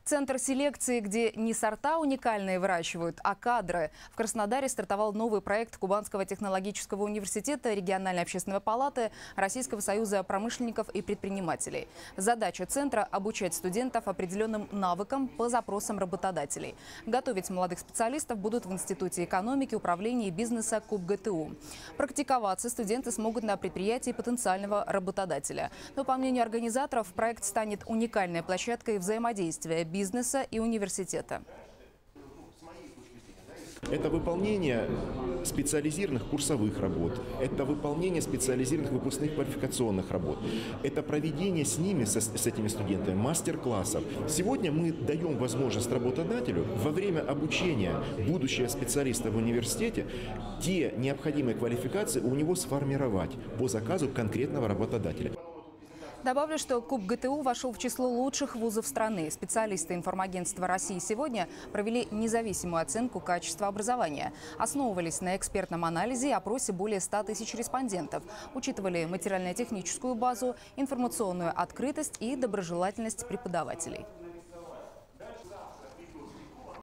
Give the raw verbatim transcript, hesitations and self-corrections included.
Центр селекции, где не сорта уникальные выращивают, а кадры. В Краснодаре стартовал новый проект Кубанского технологического университета, региональной общественной палаты, Российского союза промышленников и предпринимателей. Задача центра – обучать студентов определенным навыкам по запросам работодателей. Готовить молодых специалистов будут в Институте экономики, управления и бизнеса КубГТУ. Практиковаться студенты смогут на предприятии потенциального работодателя. Но, по мнению организаторов, проект станет уникальной площадкой взаимодействия бизнеса и университета. Это выполнение специализированных курсовых работ, это выполнение специализированных выпускных квалификационных работ, это проведение с ними, с, с этими студентами, мастер-классов. Сегодня мы даем возможность работодателю во время обучения будущего специалиста в университете те необходимые квалификации у него сформировать по заказу конкретного работодателя. Добавлю, что КубГТУ вошел в число лучших вузов страны. Специалисты информагентства «России сегодня» провели независимую оценку качества образования. Основывались на экспертном анализе и опросе более ста тысяч респондентов. Учитывали материально-техническую базу, информационную открытость и доброжелательность преподавателей.